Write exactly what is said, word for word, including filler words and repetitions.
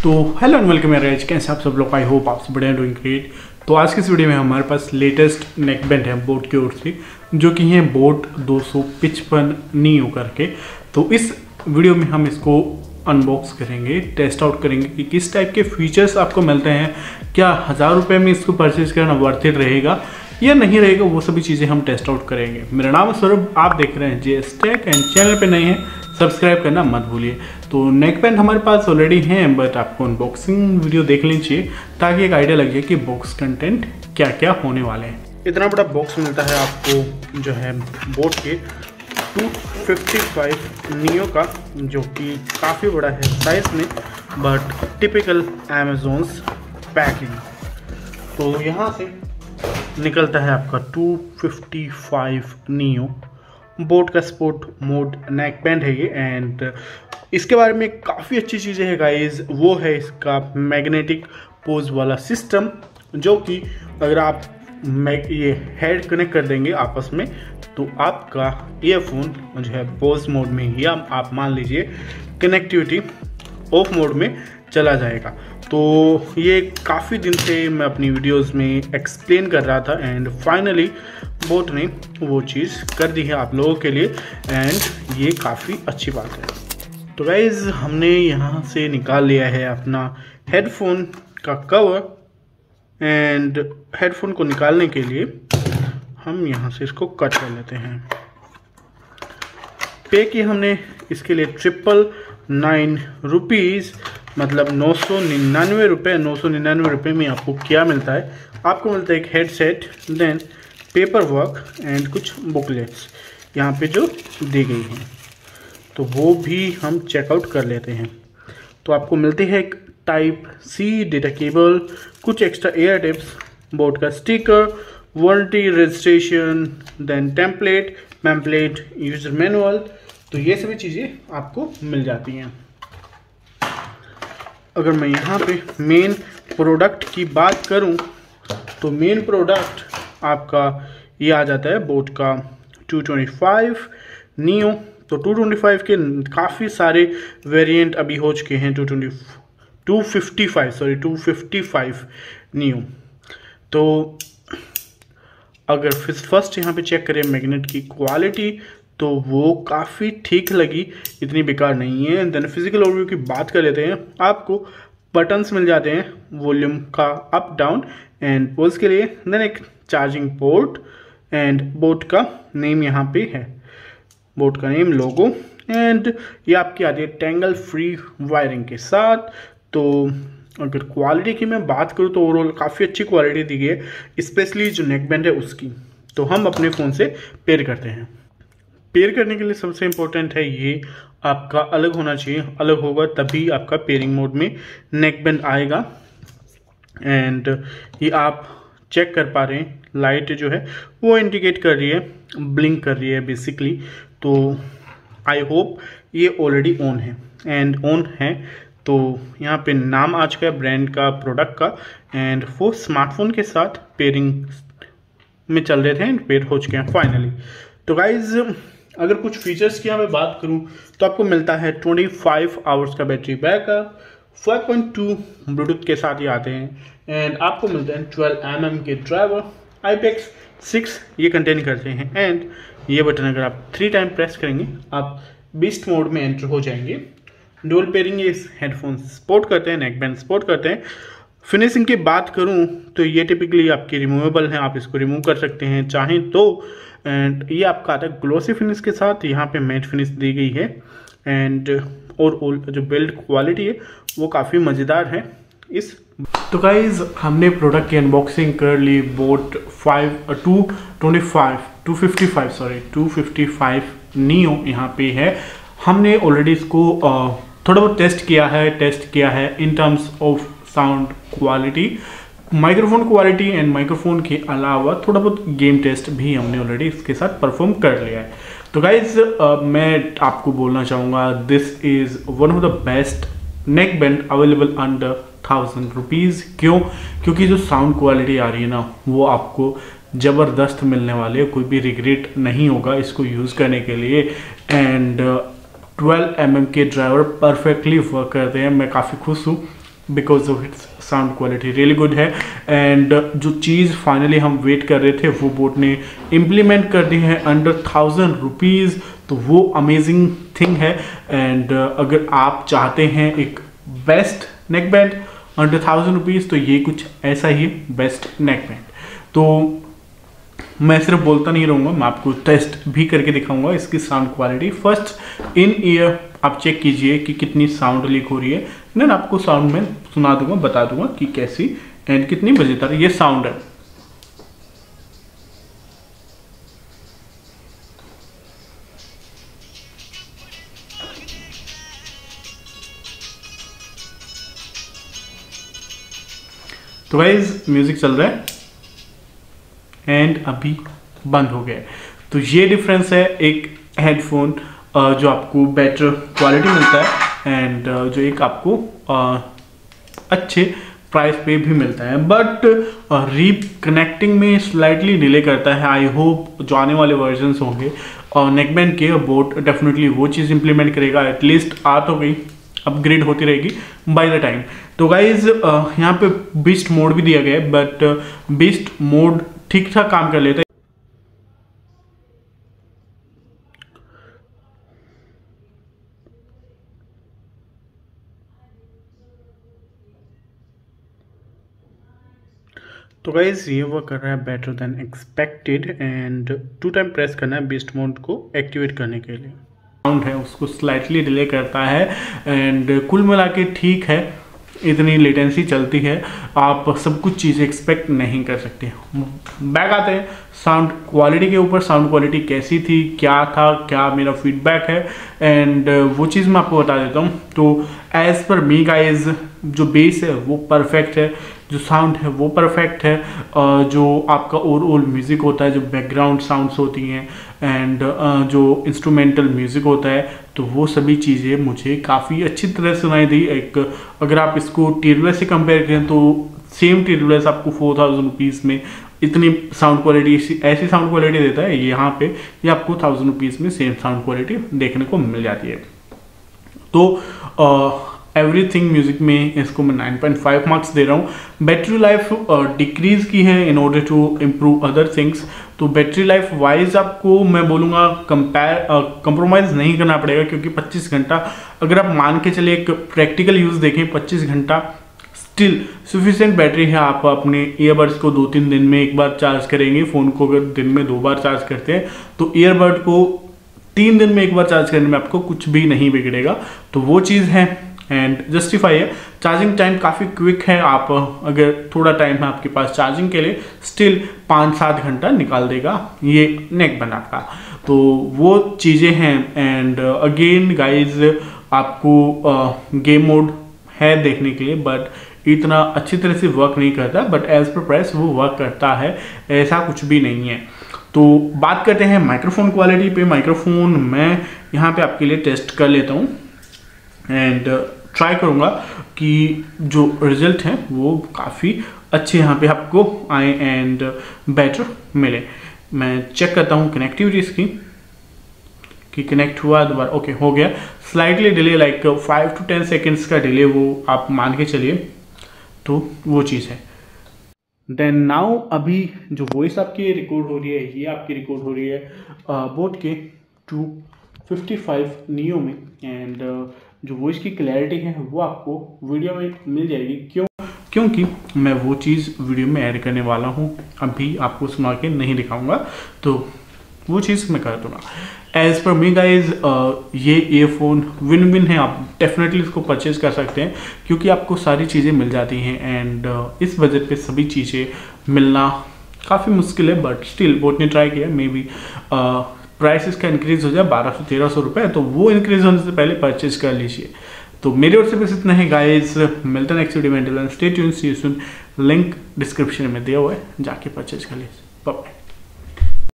तो hello and welcome मेरे कैसे आप सब लोग, आई होप आप सब बढ़िया डूइंग ग्रेट। तो आज की इस वीडियो में हमारे पास लेटेस्ट नेक बैंड है बोट की ओर से, जो कि है बोट दो सौ पचपन नियो करके। तो इस वीडियो में हम इसको अनबॉक्स करेंगे, टेस्ट आउट करेंगे कि किस टाइप के फीचर्स आपको मिलते हैं, क्या हज़ार रुपये में इसको परचेज करना वर्थ इट रहेगा या नहीं रहेगा, वो सभी चीज़ें हम टेस्ट आउट करेंगे। मेरा नाम है सौरभ, आप देख रहे हैं जेएस टेक एंड चैनल पे नए हैं सब्सक्राइब करना मत भूलिए। तो नेक बैंड हमारे पास ऑलरेडी हैं, बट आपको अनबॉक्सिंग वीडियो देख लेनी चाहिए ताकि एक आइडिया लगे कि बॉक्स कंटेंट क्या क्या होने वाले हैं। इतना बड़ा बॉक्स मिलता है आपको जो है बोट के टू फिफ्टी फाइव नियो का, जो कि काफ़ी बड़ा है साइज में, बट टिपिकल अमेज़ॉन्स पैकिंग। तो यहाँ से निकलता है आपका two fifty five neo boAt का स्पोर्ट मोड नेक बैंड है ये। एंड इसके बारे में काफ़ी अच्छी चीज़ें है गाइस, वो है इसका मैग्नेटिक पोज वाला सिस्टम, जो कि अगर आप ये हेड कनेक्ट कर देंगे आपस में तो आपका ईयरफोन जो है पोज मोड में ही आप, आप मान लीजिए कनेक्टिविटी ऑफ मोड में चला जाएगा। तो ये काफ़ी दिन से मैं अपनी वीडियोस में एक्सप्लेन कर रहा था एंड फाइनली बोट ने वो चीज़ कर दी है आप लोगों के लिए, एंड ये काफ़ी अच्छी बात है। तो गाइज हमने यहाँ से निकाल लिया है अपना हेडफोन का कवर, एंड हेडफोन को निकालने के लिए हम यहाँ से इसको कट कर लेते हैं। पे किया हमने इसके लिए ट्रिपल नाइन रुपीज़, मतलब नौ सौ निन्यानवे रुपये। नौ सौ निन्यानवे रुपये में आपको क्या मिलता है? आपको मिलता है एक headset, then paper work and कुछ बुकलेट्स यहाँ पे जो दी गई हैं, तो वो भी हम चेकआउट कर लेते हैं। तो आपको मिलती है एक टाइप सी डेटा केबल, कुछ एक्स्ट्रा एयर टिप्स, बोर्ड का sticker, warranty registration, then template pamphlet user manual. तो ये सभी चीज़ें आपको मिल जाती हैं। अगर मैं यहाँ पे मेन प्रोडक्ट की बात करूँ तो मेन प्रोडक्ट आपका ये आ जाता है बोट का टू ट्वेंटी फाइव नियो। तो टू ट्वेंटी फाइव के काफ़ी सारे वेरिएंट अभी हो चुके हैं, two twenty two fifty five sorry two fifty five neo. तो अगर फर्स्ट यहाँ पे चेक करें मैग्नेट की क्वालिटी, तो वो काफ़ी ठीक लगी, इतनी बेकार नहीं है। देन फिजिकल ओवरव्यू की बात कर लेते हैं। आपको बटन्स मिल जाते हैं वॉल्यूम का अप डाउन एंड पोज के लिए, देन एक चार्जिंग पोर्ट एंड बोट का नेम यहाँ पे है, बोट का नेम, लोगो, एंड ये आपकी आती है टेंगल फ्री वायरिंग के साथ। तो अगर क्वालिटी की मैं बात करूँ तो ओवरऑल काफ़ी अच्छी क्वालिटी दी गई है, स्पेशली जो नेक बैंड है उसकी। तो हम अपने फ़ोन से पेयर करते हैं। पेयर करने के लिए सबसे इम्पोर्टेंट है ये आपका अलग होना चाहिए, अलग होगा तभी आपका पेयरिंग मोड में नेक बैंड आएगा। एंड ये आप चेक कर पा रहे हैं, लाइट जो है वो इंडिकेट कर रही है, ब्लिंक कर रही है बेसिकली। तो आई होप ये ऑलरेडी ऑन है, एंड ऑन है। तो यहाँ पे नाम आ चुका है ब्रांड का, प्रोडक्ट का, एंड वो स्मार्टफोन के साथ पेयरिंग में चल रहे थे एंड पेयर हो चुके हैं फाइनली। तो गाइज अगर कुछ फीचर्स की मैं बात करूं तो आपको मिलता है पच्चीस आवर्स का battery backup, five point two bluetooth के साथ ही आते हैं, एंड आपको मिलते हैं ट्वेल्व एम एम के driver, I P X six ये कंटेन करते हैं। एंड ये बटन अगर आप थ्री टाइम प्रेस करेंगे आप बीस्ट मोड में एंटर हो जाएंगे। डुअल पेयरिंग ये हेडफोन सपोर्ट करते हैं, नेक बैंड सपोर्ट करते हैं। फिनिशिंग की बात करूं तो ये टिपिकली आपकी रिमूवेबल है, आप इसको रिमूव कर सकते हैं चाहें तो। एंड ये आपका आता है ग्लोसी फिनिश के साथ, यहाँ पे मैट फिनिश दी गई है। एंड और जो बिल्ड क्वालिटी है वो काफ़ी मज़ेदार है इस। तो गाइज हमने प्रोडक्ट की अनबॉक्सिंग कर ली, boAt five two twenty five two fifty five sorry two fifty five neo यहाँ पे है। हमने ऑलरेडी इसको थोड़ा बहुत टेस्ट किया है टेस्ट किया है in terms of sound quality, microphone quality and microphone के अलावा थोड़ा बहुत गेम टेस्ट भी हमने ऑलरेडी इसके साथ परफॉर्म कर लिया है। तो गाइज uh, मैं आपको बोलना चाहूँगा this is one of the best neck band available under thousand rupees. क्यों? क्योंकि जो साउंड क्वालिटी आ रही है ना वो आपको ज़बरदस्त मिलने वाले है, कोई भी रिग्रेट नहीं होगा इसको यूज़ करने के लिए। एंड ट्वेल्व एम एम के ड्राइवर परफेक्टली वर्क करते हैं, मैं काफ़ी खुश हूँ because of its sound quality really good है। एंड जो चीज़ फाइनली हम वेट कर रहे थे वो बोट ने इम्प्लीमेंट कर दी है अंडर थाउजेंड रुपीज़, तो वो अमेजिंग थिंग है। एंड uh, अगर आप चाहते हैं एक best neck band under thousand rupees, तो ये कुछ ऐसा ही बेस्ट नेक बैंड। तो मैं सिर्फ बोलता नहीं रहूँगा, मैं आपको टेस्ट भी करके दिखाऊंगा इसकी sound quality. First in ear आप चेक कीजिए कि कितनी साउंड लीक हो रही है, देन आपको साउंड में सुना दूंगा, बता दूंगा कि कैसी एंड कितनी बजे तक ये साउंड है। तो गाइस म्यूजिक चल रहा है एंड अभी बंद हो गया है। तो ये डिफरेंस है एक हेडफोन जो आपको बेटर क्वालिटी मिलता है एंड जो एक आपको अच्छे प्राइस पे भी मिलता है, बट रिकनेक्टिंग में स्लाइटली डिले करता है। आई होप जो आने वाले वर्जन्स होंगे और नेकबैंड के बोट डेफिनेटली वो चीज़ इंप्लीमेंट करेगा। एटलीस्ट आ तो गई, अपग्रेड होती रहेगी बाय द टाइम। तो गाइज यहाँ पे बीस्ट मोड भी दिया गया है, बट बीस्ट मोड ठीक ठाक काम कर लेता है। तो गाइज ये वर्क कर रहा है better than expected and two time press करना है बीस्ट मोड को एक्टिवेट करने के लिए। साउंड है उसको स्लाइटली डिले करता है एंड कुल मिला के ठीक है, इतनी लेटेंसी चलती है, आप सब कुछ चीज़ें एक्सपेक्ट नहीं कर सकते। बैक आते हैं साउंड क्वालिटी के ऊपर। साउंड क्वालिटी कैसी थी, क्या था, क्या मेरा फीडबैक है एंड वो चीज़ मैं आपको बता देता हूँ। तो एज़ पर मी गाइज जो बेस है वो परफेक्ट है, जो साउंड है वो परफेक्ट है, जो आपका ओवरऑल म्यूज़िक होता है, जो बैकग्राउंड साउंड्स होती हैं एंड जो इंस्ट्रूमेंटल म्यूज़िक होता है, तो वो सभी चीज़ें मुझे काफ़ी अच्छी तरह सुनाई दी। एक अगर आप इसको टीरलेस से कंपेयर करें तो सेम टीरलेस आपको फोर थाउजेंड रुपीज़ में इतनी साउंड क्वालिटी, ऐसी साउंड क्वालिटी देता है, यहाँ पे ये आपको थाउजेंड रुपीज़ में सेम साउंड क्वालिटी देखने को मिल जाती है। तो एवरीथिंग म्यूजिक में इसको मैं नाइन पॉइंट फाइव मार्क्स दे रहा हूँ। बैटरी लाइफ डिक्रीज की है in order to improve other things. तो बैटरी लाइफ वाइज आपको मैं बोलूँगा कंपेयर कंप्रोमाइज़ नहीं करना पड़ेगा, क्योंकि पच्चीस घंटा अगर आप मान के चले एक प्रैक्टिकल यूज़ देखें, पच्चीस घंटा स्टिल सफिशिएंट बैटरी है। आप अपने ईयरबड्स को दो तीन दिन में एक बार चार्ज करेंगे, फ़ोन को अगर दिन में दो बार चार्ज करते हैं तो ईयरबड को तीन दिन में एक बार चार्ज करने में आपको कुछ भी नहीं बिगड़ेगा। तो वो चीज़ है एंड जस्टिफाई है। चार्जिंग टाइम काफ़ी क्विक है, आप अगर थोड़ा टाइम है आपके पास चार्जिंग के लिए स्टिल पाँच सात घंटा निकाल देगा ये नेक बैंड का। तो वो चीज़ें हैं एंड अगेन गाइज आपको गेम मोड है देखने के लिए, बट इतना अच्छी तरह से वर्क नहीं करता, बट एज पर प्राइस वो वर्क करता है, ऐसा कुछ भी नहीं है। तो बात करते हैं माइक्रोफोन क्वालिटी पे। माइक्रोफोन मैं यहाँ पे आपके लिए टेस्ट कर लेता हूँ एंड ट्राई करूँगा कि जो रिजल्ट हैं वो काफ़ी अच्छे यहाँ पे आपको आए एंड बेटर मिले। मैं चेक करता हूँ कनेक्टिविटी इसकी कि कनेक्ट हुआ दोबारा, ओके हो गया। Slightly delay like five to ten seconds का डिले वो आप मान के चलिए, तो वो चीज़ है। देन नाउ अभी जो वॉइस आपकी रिकॉर्ड हो रही है ये आपकी रिकॉर्ड हो रही है बोट के टू फिफ्टी फाइव नियो में एंड uh, जो वॉइस की क्लैरिटी है वो आपको वीडियो में मिल जाएगी। क्यों? क्योंकि मैं वो चीज़ वीडियो में ऐड करने वाला हूँ, अभी आपको सुना के नहीं दिखाऊंगा, तो वो चीज़ मैं कर दूँगा। एज़ पर मी गाइज ये ईयरफोन विन विन है, आप डेफिनेटली इसको परचेज कर सकते हैं क्योंकि आपको सारी चीज़ें मिल जाती हैं एंड uh, इस बजट पे सभी चीज़ें मिलना काफ़ी मुश्किल है, बट स्टिल बोट ने ट्राई किया। मे बी प्राइस इसका इंक्रीज हो जाए बारह सौ तेरह सौ रुपये, तो वो इंक्रीज होने से पहले परचेज कर लीजिए। तो मेरे ओर से बस इतना है गाइज, मिलता है नेक्स्ट वीडियो में। Stay tuned, see you soon. Link description में दिया हुआ है, जाके परचेज कर लीजिए। बाय।